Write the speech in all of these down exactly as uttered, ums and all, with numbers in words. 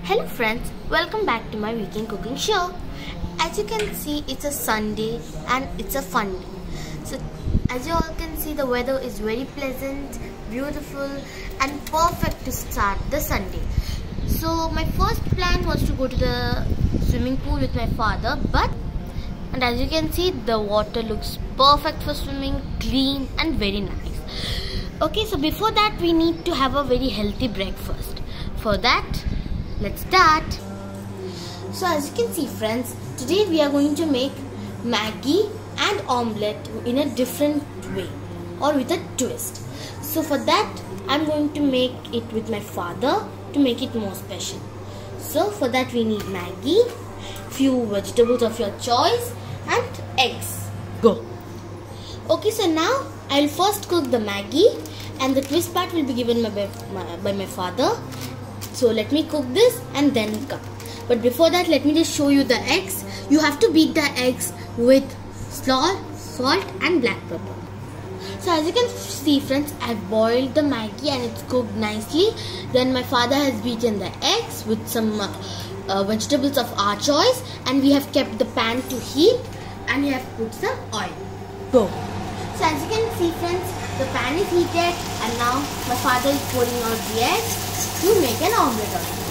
Hello friends, welcome back to my weekend cooking show. As you can see, it's a Sunday and it's a fun day. So as you all can see, the weather is very pleasant, beautiful and perfect to start the Sunday. So my first plan was to go to the swimming pool with my father, but and as you can see, the water looks perfect for swimming, clean and very nice. Okay, so before that we need to have a very healthy breakfast. For that, let's start. So as you can see friends, today we are going to make Maggi and omelette in a different way or with a twist. So for that I'm going to make it with my father to make it more special. So for that we need Maggi, few vegetables of your choice and eggs. Go. Okay, so now I'll first cook the Maggi and the twist part will be given by my, by my father. So let me cook this and then come. But before that, let me just show you the eggs. You have to beat the eggs with salt, salt and black pepper. So as you can see friends, I've boiled the Maggi and it's cooked nicely. Then my father has beaten the eggs with some uh, uh, vegetables of our choice, and we have kept the pan to heat and we have put some oil. Go. So as you can see friends, the pan is heated and now my father is pouring out the eggs to make an omelette of it.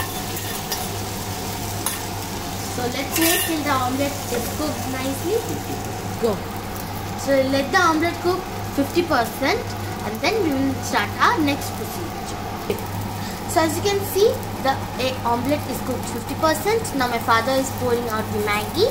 So let's wait till the omelette is cooked nicely. Go. So let the omelette cook fifty percent and then we will start our next procedure. So as you can see, the egg omelette is cooked fifty percent. Now my father is pouring out the Maggi.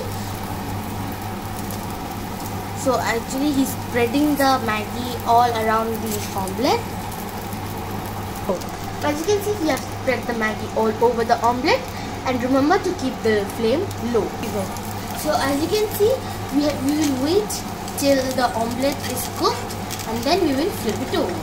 So actually he's spreading the Maggi all around the omelette. Oh. So as you can see, we have spread the Maggi all over the omelette, and remember to keep the flame low. So as you can see, we, have, we will wait till the omelette is cooked and then we will flip it over.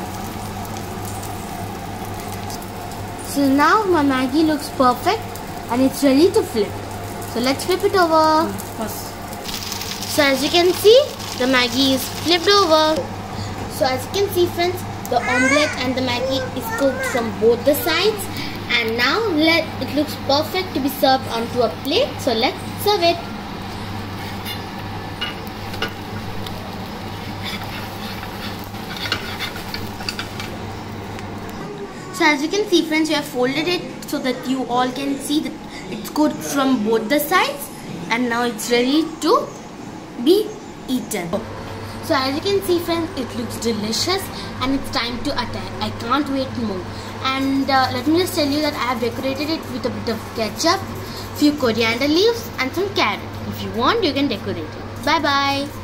So now my Maggi looks perfect and it's ready to flip. So let's flip it over. First. So as you can see, the Maggi is flipped over. So as you can see friends, the omelette and the Maggi is cooked from both the sides, and now let it looks perfect to be served onto a plate. So let's serve it. So as you can see friends, we have folded it so that you all can see that it's cooked from both the sides, and now it's ready to be eaten. So as you can see friends, it looks delicious and it's time to attack. I can't wait more. And uh, let me just tell you that I have decorated it with a bit of ketchup, few coriander leaves and some carrot. If you want, you can decorate it. Bye bye.